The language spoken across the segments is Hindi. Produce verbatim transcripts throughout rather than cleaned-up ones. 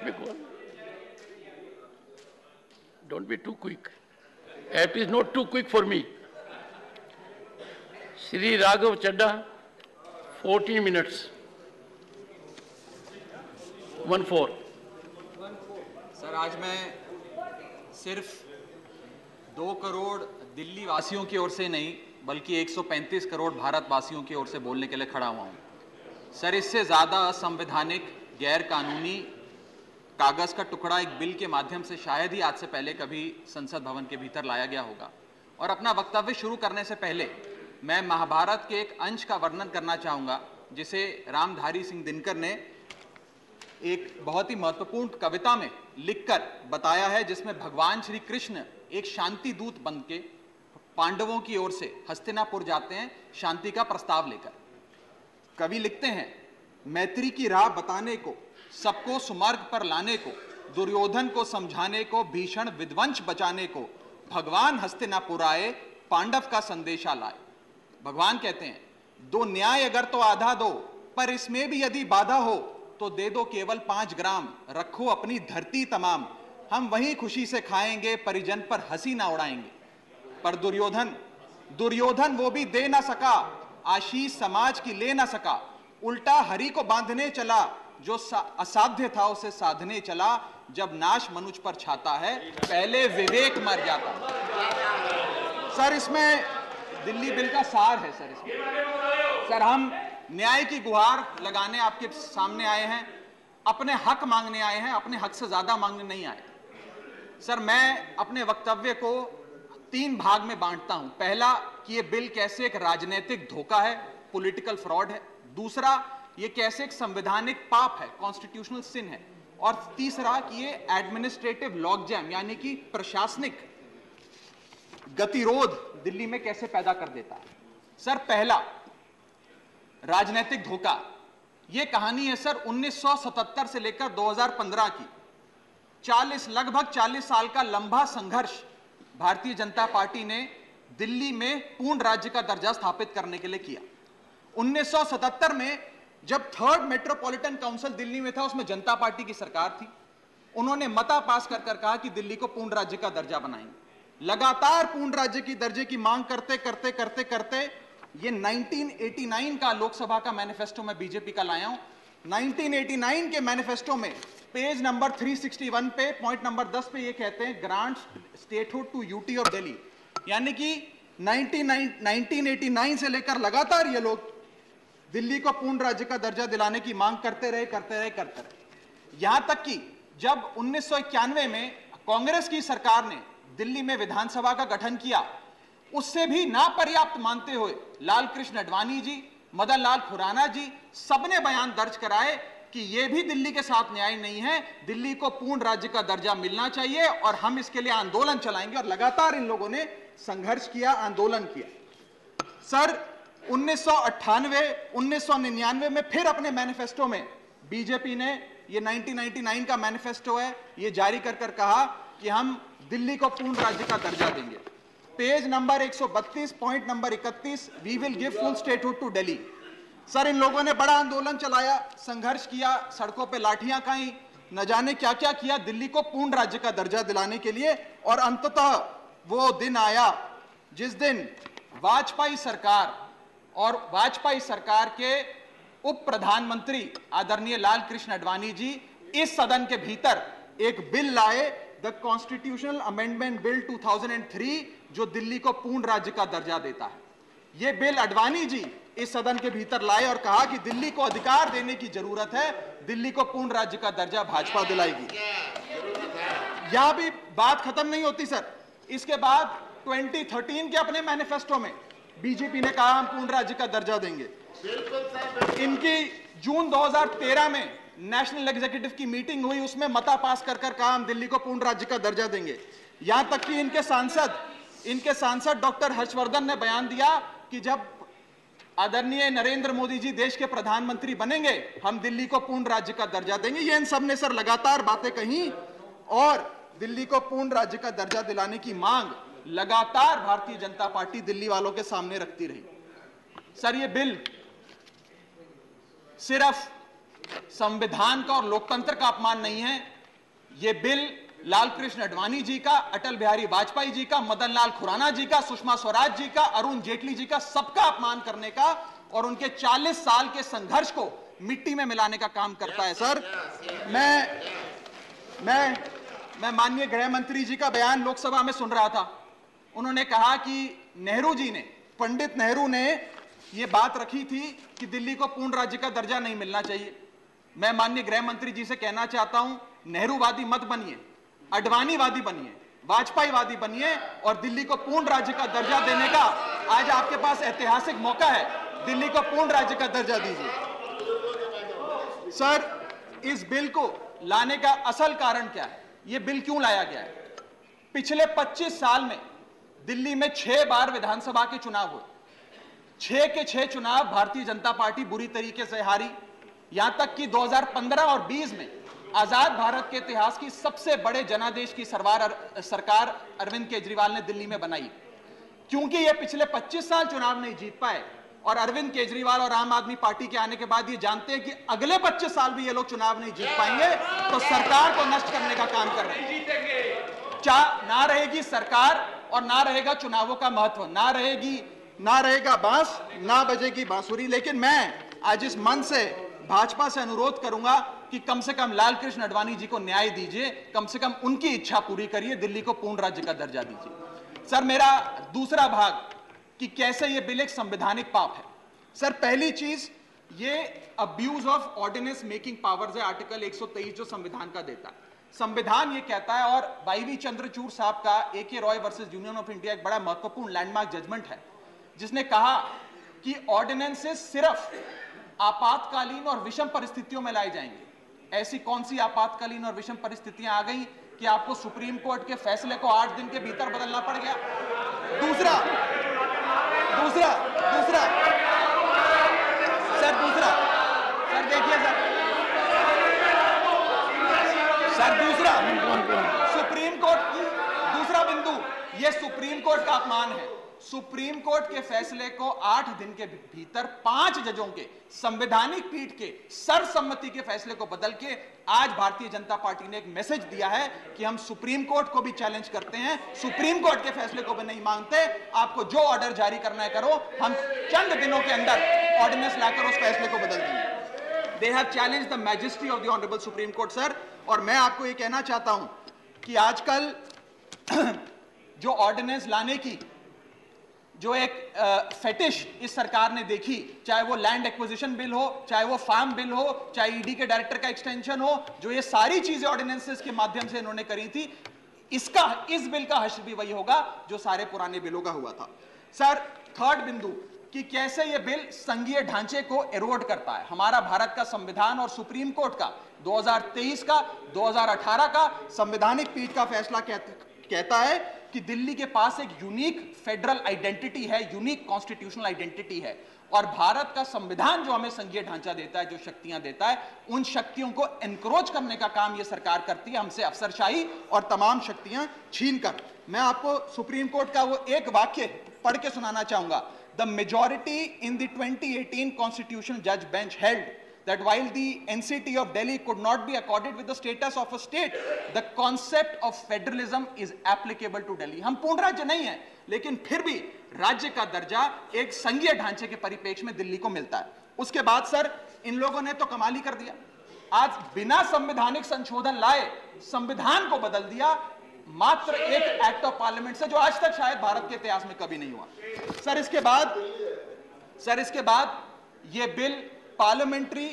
me go on. Don't be too quick. It is not too quick for me. Shri Raghav Chadha, fourteen minutes. One four. Sir, आज मैं सिर्फ दो करोड़ दिल्ली वासियों की ओर से नहीं बल्कि एक सौ पैंतीस करोड़ भारतवासियों की ओर से बोलने के लिए खड़ा हुआ हूं। सर, इससे ज़्यादा असंवैधानिक, गैर कानूनी कागज़ का टुकड़ा एक बिल के माध्यम से शायद ही आज से पहले कभी संसद भवन के भीतर लाया गया होगा। और अपना वक्तव्य शुरू करने से पहले मैं महाभारत के एक अंश का वर्णन करना चाहूँगा जिसे रामधारी सिंह दिनकर ने एक बहुत ही महत्वपूर्ण कविता में लिखकर बताया है, जिसमें भगवान श्री कृष्ण एक शांति दूत बन के पांडवों की ओर से हस्तिनापुर जाते हैं शांति का प्रस्ताव लेकर। कवि लिखते हैं, मैत्री की राह बताने को, सबको सुमार्ग पर लाने को, दुर्योधन को समझाने को, भीषण विध्वंस बचाने को, भगवान हस्तिनापुर आए, पांडव का संदेशा लाए। भगवान कहते हैं, दो न्याय अगर तो आधा दो, पर इसमें भी यदि बाधा हो तो दे दो केवल पांच ग्राम, रखो अपनी धरती तमाम, हम वहीं खुशी से खाएंगे, परिजन पर हंसी ना उड़ाएंगे। पर दुर्योधन दुर्योधन वो भी दे ना सका, आशीष समाज की ले ना सका, उल्टा हरि को बांधने चला, जो असाध्य था उसे साधने चला, जब नाश मनुष्य पर छाता है, पहले विवेक मर जाता। सर, इसमें दिल्ली बिल का सार है। सर इसमें सर हम न्याय की गुहार लगाने आपके सामने आए हैं, अपने हक मांगने आए हैं, अपने हक से ज्यादा मांगने नहीं आए। सर, मैं अपने वक्तव्य को तीन भाग में बांटता हूं। पहला कि ये बिल कैसे एक राजनीतिक धोखा है, पॉलिटिकल फ्रॉड है। दूसरा, ये कैसे एक संवैधानिक पाप है, कॉन्स्टिट्यूशनल सिन है। और तीसरा कि ये एडमिनिस्ट्रेटिव लॉकजैम यानी कि प्रशासनिक गतिरोध दिल्ली में कैसे पैदा कर देता है। सर, पहला राजनीतिक धोखा, यह कहानी है सर उन्नीस सौ सतहत्तर से लेकर दो हज़ार पंद्रह की। चालीस लगभग चालीस साल का लंबा संघर्ष भारतीय जनता पार्टी ने दिल्ली में पूर्ण राज्य का दर्जा स्थापित करने के लिए किया। उन्नीस सौ सतहत्तर में जब थर्ड मेट्रोपॉलिटन काउंसिल दिल्ली में था, उसमें जनता पार्टी की सरकार थी। उन्होंने मता पास कर कर कहा कि दिल्ली को पूर्ण राज्य का दर्जा बनाएंगे। लगातार पूर्ण राज्य की दर्जे की मांग करते करते करते करते ये उन्नीस सौ नवासी का लोकसभा का मैनिफेस्टो में बीजेपी का लाया हूं। उन्नीस सौ नवासी के मैनिफेस्टो में पेज नंबर तीन सौ इकसठ पे पॉइंट नंबर दस पे ये कहते हैं, grant statehood to UT of Delhi. यानी कि उन्नीस सौ नवासी से लेकर लगातार ये लोग दिल्ली को पूर्ण राज्य का दर्जा दिलाने की मांग करते रहे करते रहे करते रहे यहां तक कि जब उन्नीस सौ इक्यानवे में कांग्रेस की सरकार ने दिल्ली में विधानसभा का गठन किया, उससे भी ना पर्याप्त मानते हुए लाल कृष्ण आडवाणी जी, मदन लाल खुराना जी सबने बयान दर्ज कराए कि यह भी दिल्ली के साथ न्याय नहीं है, दिल्ली को पूर्ण राज्य का दर्जा मिलना चाहिए और हम इसके लिए आंदोलन चलाएंगे। और लगातार इन लोगों ने संघर्ष किया, आंदोलन किया। सर, उन्नीस सौ अट्ठानवे उन्नीस सौ निन्यानवे में फिर अपने मैनिफेस्टो में बीजेपी ने, ये उन्नीस सौ निन्यानवे का मैनिफेस्टो है, ये जारी कर कर कहा कि हम दिल्ली को पूर्ण राज्य का दर्जा देंगे। पेज नंबर एक सौ बत्तीस पॉइंट नंबर इकतीस, we will give full statehood to Delhi. Sir, इन लोगों ने बड़ा आंदोलन चलाया, संघर्ष किया, सड़कों पे लाठियां खाई, न जाने क्या क्या किया दिल्ली को पूर्ण राज्य का दर्जा दिलाने के लिए। और अंततः वो दिन आया जिस दिन वाजपेयी सरकार और वाजपेयी सरकार के उप प्रधानमंत्री आदरणीय लाल कृष्ण आडवाणी जी इस सदन के भीतर एक बिल लाए, द कॉन्स्टिट्यूशनल अमेंडमेंट बिल दो हज़ार तीन, जो दिल्ली को पूर्ण राज्य का दर्जा देता है। यह बिल आडवाणी जी इस सदन के भीतर लाए और कहा कि दिल्ली को अधिकार देने की जरूरत है, दिल्ली को पूर्ण राज्य का दर्जा भाजपा दिलाएगी। यहां भी बात खत्म नहीं होती सर। इसके बाद दो हज़ार तेरह के अपने मैनिफेस्टो में बीजेपी ने कहा हम पूर्ण राज्य का दर्जा देंगे। इनकी जून दो हज़ार तेरह में नेशनल एग्जीक्यूटिव की मीटिंग हुई, उसमें मता पास कर कर कहा हम दिल्ली को पूर्ण राज्य का दर्जा देंगे। यहां तक कि इनके सांसद इनके सांसद डॉक्टर हर्षवर्धन ने बयान दिया कि जब आदरणीय नरेंद्र मोदी जी देश के प्रधानमंत्री बनेंगे हम दिल्ली को पूर्ण राज्य का दर्जा देंगे। ये इन सब ने सर लगातार बातें कही और दिल्ली को पूर्ण राज्य का दर्जा दिलाने की मांग लगातार भारतीय जनता पार्टी दिल्ली वालों के सामने रखती रही। सर, ये बिल सिर्फ संविधान का और लोकतंत्र का अपमान नहीं है, ये बिल लाल कृष्ण आडवाणी जी का, अटल बिहारी वाजपेयी जी का, मदन लाल खुराना जी का, सुषमा स्वराज जी का, अरुण जेटली जी का, सबका अपमान करने का और उनके चालीस साल के संघर्ष को मिट्टी में मिलाने का काम करता है। सर, मैं मैं मैं माननीय गृह मंत्री जी का बयान लोकसभा में सुन रहा था। उन्होंने कहा कि नेहरू जी ने, पंडित नेहरू ने यह बात रखी थी कि दिल्ली को पूर्ण राज्य का दर्जा नहीं मिलना चाहिए। मैं माननीय गृह मंत्री जी से कहना चाहता हूं, नेहरूवादी मत बनिए, आडवाणीवादी बनिए, वाजपेयीवादी बनिए और दिल्ली को पूर्ण राज्य का दर्जा देने का आज आपके पास ऐतिहासिक मौका है। दिल्ली को पूर्ण राज्य का दर्जा दीजिए। सर, इस बिल को लाने का असल कारण क्या है? यह बिल क्यों लाया गया है? पिछले पच्चीस साल में दिल्ली में छह बार विधानसभा के चुनाव हुए। छह के छह चुनाव भारतीय जनता पार्टी बुरी तरीके से हारी। यहां तक कि दो हज़ार पंद्रह और बीस में आजाद भारत के इतिहास की सबसे बड़े जनादेश की सरकार सरकार अरविंद केजरीवाल ने दिल्ली में बनाई। क्योंकि ये पिछले पच्चीस साल चुनाव नहीं जीत पाए और अरविंद केजरीवाल और आम आदमी पार्टी के आने के बाद ये जानते हैं कि अगले पच्चीस साल भी ये लोग चुनाव नहीं जीत पाएंगे, तो सरकार को नष्ट करने का काम कर रहे हैं। चा ना रहेगी सरकार और ना रहेगा चुनावों का महत्व, ना रहेगी ना रहेगा बांस, ना बजेगी बांसुरी। लेकिन मैं आज इस मंच से भाजपा से अनुरोध करूंगा कि कम से कम लाल कृष्ण आडवाणी जी को न्याय दीजिए, कम से कम उनकी इच्छा पूरी करिए, दिल्ली को पूर्ण राज्य का दर्जा दीजिए। सर, मेरा दूसरा भाग कि कैसे यह बिल एक संवैधानिक पाप है। सर, पहली चीज, ये abuse of ordinance making powers है, आर्टिकल एक सौ तेईस जो संविधान का देता है। संविधान ये कहता है, और वाईवी चंद्रचूड़ साहब का A K Roy versus union of India एक बड़ा महत्वपूर्ण लैंडमार्क जजमेंट है, जिसने कहा कि ऑर्डिनेंसेस सिर्फ आपातकालीन और विषम परिस्थितियों में लाए जाएंगे। ऐसी कौन सी आपातकालीन और विषम परिस्थितियां आ गई कि आपको सुप्रीम कोर्ट के फैसले को आठ दिन के भीतर बदलना पड़ गया? दूसरा दूसरा दूसरा सर दूसरा सर देखिए सर सर दूसरा सुप्रीम कोर्ट की दूसरा बिंदु, यह सुप्रीम कोर्ट का अपमान है। सुप्रीम कोर्ट के फैसले को आठ दिन के भीतर पांच जजों के संवैधानिक पीठ के सर्वसम्मति के फैसले को बदल के आज भारतीय जनता पार्टी ने एक मैसेज दिया है कि हम सुप्रीम कोर्ट को भी चैलेंज करते हैं, सुप्रीम कोर्ट के फैसले को भी नहीं मांगते। आपको जो ऑर्डर जारी करना है करो, हम चंद दिनों के अंदर ऑर्डिनेंस लाकर उस फैसले को बदल देंगे। They have challenged the majesty of the honourable supreme court. Sir, और मैं आपको यह कहना चाहता हूं कि आजकल जो ऑर्डिनेंस लाने की जो एक फेटिश इस सरकार ने देखी, चाहे वो लैंड एक्विजिशन बिल हो, चाहे वो फार्म बिल हो, चाहे ईडी के डायरेक्टर का एक्सटेंशन हो, जो ये सारी चीजें ऑर्डिनेंसेस के माध्यम से इन्होंने करी थी, इसका इस बिल का हश्र भी वही होगा जो सारे पुराने बिलों का हुआ था। सर, थर्ड बिंदु कि कैसे ये बिल संघीय ढांचे को एरोड करता है। हमारा भारत का संविधान और सुप्रीम कोर्ट का दो हज़ार तेईस का, दो हज़ार अठारह का संवैधानिक पीठ का फैसला कहता है कि दिल्ली के पास एक यूनिक फेडरल आइडेंटिटी है, यूनिक कॉन्स्टिट्यूशनल आइडेंटिटी है, और भारत का संविधान जो हमें संघीय ढांचा देता है, जो शक्तियां देता है, उन शक्तियों को एनक्रोच करने का काम यह सरकार करती है, हमसे अफसरशाही और तमाम शक्तियां छीनकर। मैं आपको सुप्रीम कोर्ट का वो एक वाक्य पढ़ के सुनाना चाहूंगा। The majority in the twenty eighteen constitutional जज bench held that while the N C T of Delhi could not be accorded with the status of a state, the concept of federalism is applicable to Delhi. हम पूर्ण राज्य नहीं है, लेकिन फिर भी राज्य का दर्जा एक संघीय ढांचे के परिप्रेक्ष्य में दिल्ली को मिलता है। उसके बाद सर, इन लोगों ने तो कमाल ही कर दिया। आज बिना संवैधानिक संशोधन लाए संविधान को बदल दिया, मात्र एक एक्ट ऑफ पार्लियामेंट से, जो आज तक शायद भारत के इतिहास में कभी नहीं हुआ। सर इसके बाद सर इसके बाद यह बिल पार्लियामेंट्री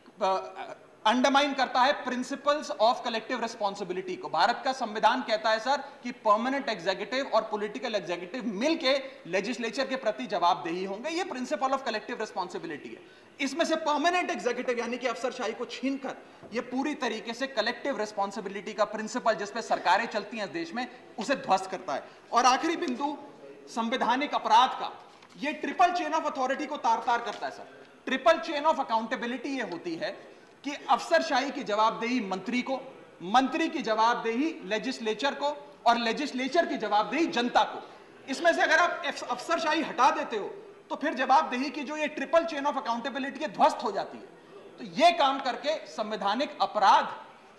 अंडरमाइन करता है प्रिंसिपल्स ऑफ कलेक्टिव रिस्पांसिबिलिटी को। भारत का संविधान कहता है सर कि परमानेंट एग्जीक्यूटिव और पॉलिटिकल एग्जीक्यूटिव मिलके लेजिस्लेचर के प्रति जवाबदेही होंगे। ये प्रिंसिपल ऑफ कलेक्टिव रिस्पांसिबिलिटी है। इसमें से परमानेंट एग्जीक्यूटिव यानी कि अफसरशाही को छीनकर ये पूरी तरीके से कलेक्टिव रिस्पांसिबिलिटी का प्रिंसिपल, जिसपे सरकारें चलती हैं इस देश में, उसे ध्वस्त करता है। और आखिरी बिंदु संवैधानिक अपराध का, ये ट्रिपल चेन ऑफ अथॉरिटी को तार तार करता है sir. Triple chain of accountability ये होती है कि अफसरशाही की जवाबदेही मंत्री को, मंत्री की जवाबदेही लेजिस्लेचर को, और लेजिस्लेचर की जवाबदेही जनता को। इसमें से अगर आप अफसरशाही हटा देते हो तो फिर जवाबदेही की जो ये ट्रिपल चेन ऑफ अकाउंटेबिलिटी ध्वस्त हो जाती है। तो ये काम करके संवैधानिक अपराध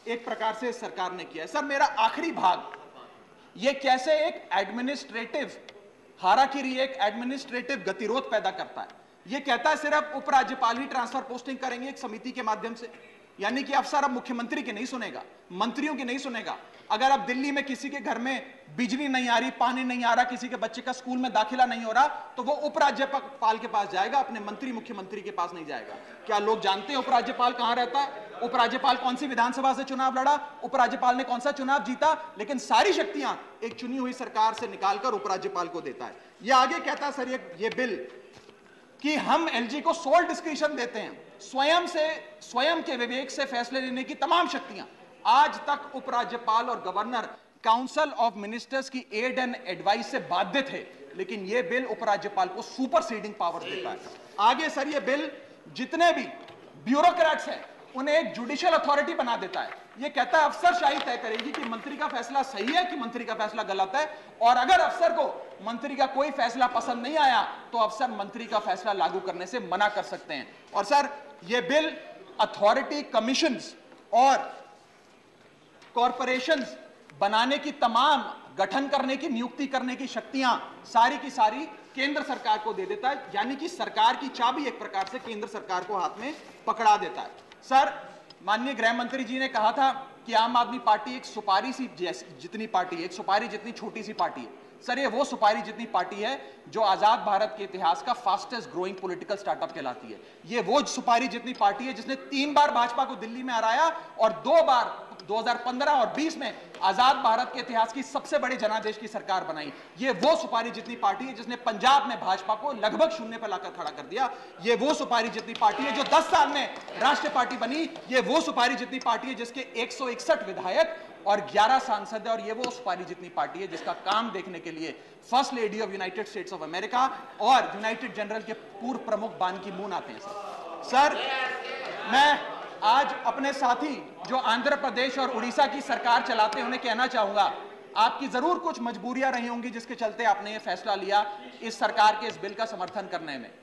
एक प्रकार से सरकार ने किया है। सर मेरा आखिरी भाग, ये कैसे एक एडमिनिस्ट्रेटिव हाराकिरी, एक एडमिनिस्ट्रेटिव गतिरोध पैदा करता है। ये कहता है सिर्फ उपराज्यपाल ही ट्रांसफर पोस्टिंग करेंगे एक समिति के माध्यम से, यानी कि अफसर अब मुख्यमंत्री के नहीं सुनेगा, मंत्रियों की नहीं सुनेगा। अगर अब दिल्ली में किसी के घर में बिजली नहीं आ रही, पानी नहीं आ रहा, किसी के बच्चे का स्कूल में दाखिला नहीं हो रहा, तो वो उपराज्यपाल के पास जाएगा, अपने मंत्री मुख्यमंत्री के पास नहीं जाएगा। क्या लोग जानते हैं उपराज्यपाल कहां रहता है? उपराज्यपाल कौन सी विधानसभा से चुनाव लड़ा, उपराज्यपाल ने कौन सा चुनाव जीता? लेकिन सारी शक्तियां एक चुनी हुई सरकार से निकालकर उपराज्यपाल को देता है। ये आगे कहता है सर ये, ये बिल कि हम एलजी को सोल डिस्क्रिशन देते हैं, स्वयं से स्वयं के विवेक से फैसले लेने की तमाम शक्तियां। आज तक उपराज्यपाल और गवर्नर काउंसिल ऑफ मिनिस्टर्स की एड एंड एडवाइस से बाध्य थे, लेकिन यह बिल उपराज्यपाल को सुपर सीडिंग पावर देता है। आगे सर यह बिल जितने भी ब्यूरोक्रेट्स हैं उन्हें एक जुडिशियल अथॉरिटी बना देता है। यह कहता है अफसरशाही तय करेगी कि मंत्री का फैसला सही है कि मंत्री का फैसला गलत है, और अगर अफसर को मंत्री का कोई फैसला पसंद नहीं आया तो अफसर मंत्री का फैसला लागू करने से मना कर सकते हैं। और सर यह बिल अथॉरिटी, कमीशंस और कॉरपोरेशंस बनाने की, तमाम गठन करने की, नियुक्ति करने की शक्तियां सारी की सारी केंद्र सरकार को दे देता है, यानी कि सरकार की चाबी एक प्रकार से केंद्र सरकार को हाथ में पकड़ा देता है। सर माननीय गृह मंत्री जी ने कहा था कि आम आदमी पार्टी एक सुपारी सी जितनी पार्टी है, एक सुपारी जितनी छोटी सी पार्टी है। सर ये वो सुपारी जितनी पार्टी है जो आजाद भारत के इतिहास का फास्टेस्ट ग्रोइंग पॉलिटिकल स्टार्टअप कहलाती है। ये वो सुपारी जितनी पार्टी है जिसने तीन बार भाजपा को दिल्ली में हराया और दो बार दो हज़ार पंद्रह और बीस में आजाद भारत के इतिहास की सबसे बड़ी जनादेश की सरकार बनाई। ये वो सुपारी जितनी पार्टी है जिसने पंजाब में भाजपा को लगभग शून्य पर लाकर खड़ा कर दिया। ये वो सुपारी जितनी पार्टी है जो दस साल में राष्ट्रीय पार्टी बनी। ये वो सुपारी जितनी पार्टी है जिसके एक सौ इकसठ विधायक और ग्यारह सांसद है। और ये वो सुपारी जितनी पार्टी है जिसका काम देखने के लिए first lady of United States of America और यूनाइटेड जनरल के पूर्व प्रमुख बान की मून आते हैं। सर सर मैं आज अपने साथी जो आंध्र प्रदेश और उड़ीसा की सरकार चलाते हैं उन्हें कहना चाहूंगा, आपकी जरूर कुछ मजबूरियां रही होंगी जिसके चलते आपने ये फैसला लिया इस सरकार के इस बिल का समर्थन करने में।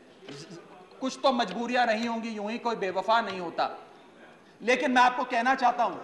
कुछ तो मजबूरियां रही होंगी, यूं ही कोई बेवफा नहीं होता। लेकिन मैं आपको कहना चाहता हूं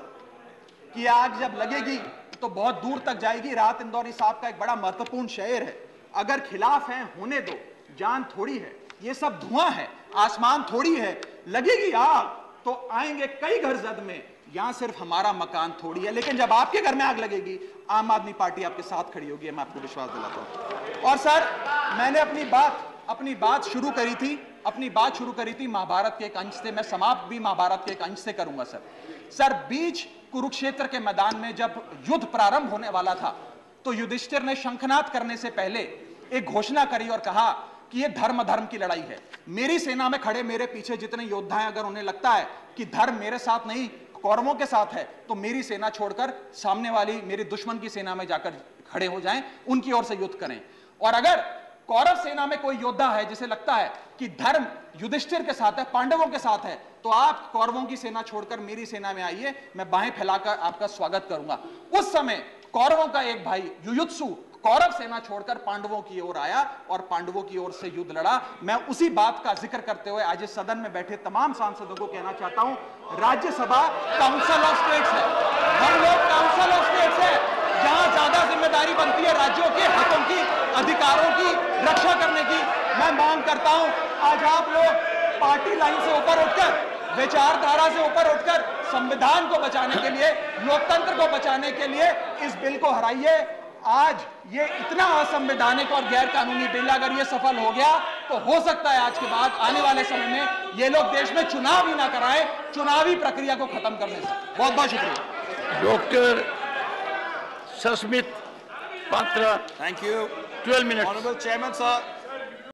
कि आग जब लगेगी तो बहुत दूर तक जाएगी। राहत इंदौरी साहब का एक बड़ा महत्वपूर्ण शेर है, अगर खिलाफ है होने दो, जान थोड़ी है, ये सब धुआं है, आसमान थोड़ी है, लगेगी आग तो आएंगे कई घर जद में, यहां सिर्फ हमारा मकान थोड़ी है। लेकिन जब आपके घर में आग लगेगी आम आदमी पार्टी आपके साथ खड़ी होगी, मैं आपको विश्वास दिलाता हूं। और सर मैंने अपनी बात अपनी बात शुरू करी थी अपनी बात शुरू करी थी महाभारत के एक अंश से, मैं समाप्त भी महाभारत के एक अंश से करूंगा। सर सर बीच कुरुक्षेत्र के मैदान में जब युद्ध प्रारंभ होने वाला था तो युधिष्ठिर ने शंखनाद करने से पहले एक घोषणा करी और कहा कि यह धर्म धर्म की लड़ाई है। मेरी सेना में खड़े मेरे पीछे जितने योद्धा हैं, अगर उन्हें लगता है कि धर्म मेरे साथ नहीं कौरवों के साथ है तो मेरी सेना छोड़कर सामने वाली मेरे दुश्मन की सेना में जाकर खड़े हो जाएं, उनकी ओर से युद्ध करें। और अगर कौरव सेना में कोई योद्धा है जिसे लगता है कि धर्म युधिष्ठिर के साथ है, पांडवों के साथ है, तो आप कौरवों की सेना छोड़कर मेरी सेना में आइए, मैं बाहें फैलाकर आपका स्वागत करूंगा। उस समय कौरवों का एक भाई युयुत्सु कौरव सेना छोड़कर पांडवों की ओर आया और पांडवों की ओर से युद्ध लड़ा। मैं उसी बात का जिक्र करते हुए आज इस सदन में बैठे तमाम सांसदों को कहना चाहता हूं, राज्यसभा काउंसिल ऑफ स्टेट्स है, हम लोग काउंसिल ऑफ स्टेट्स है, जहां ज्यादा जिम्मेदारी बनती है राज्यों के हितों की, अधिकारों की रक्षा करने की। मैं मांग करता हूं आज आप लोग पार्टी लाइन से ऊपर उठकर, विचारधारा से ऊपर उठकर संविधान को बचाने के लिए, लोकतंत्र को बचाने के लिए इस बिल को हराइए। आज ये इतना असंवैधानिक और गैर कानूनी बिल अगर ये सफल हो गया तो हो सकता है आज के बाद आने वाले समय में ये लोग देश में चुनाव ही ना कराएं, चुनावी प्रक्रिया को खत्म करने से। बहुत बहुत शुक्रिया। Doctor Sasmit Patra, Thank you. twelve minutes. Honorable Chairman, sir.